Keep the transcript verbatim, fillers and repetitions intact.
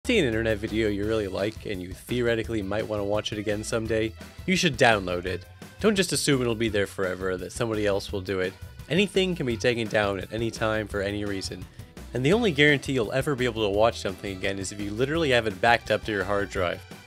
see an internet video you really like and you theoretically might want to watch it again someday, you should download it. Don't just assume it'll be there forever, that somebody else will do it. Anything can be taken down at any time for any reason. And the only guarantee you'll ever be able to watch something again is if you literally have it backed up to your hard drive.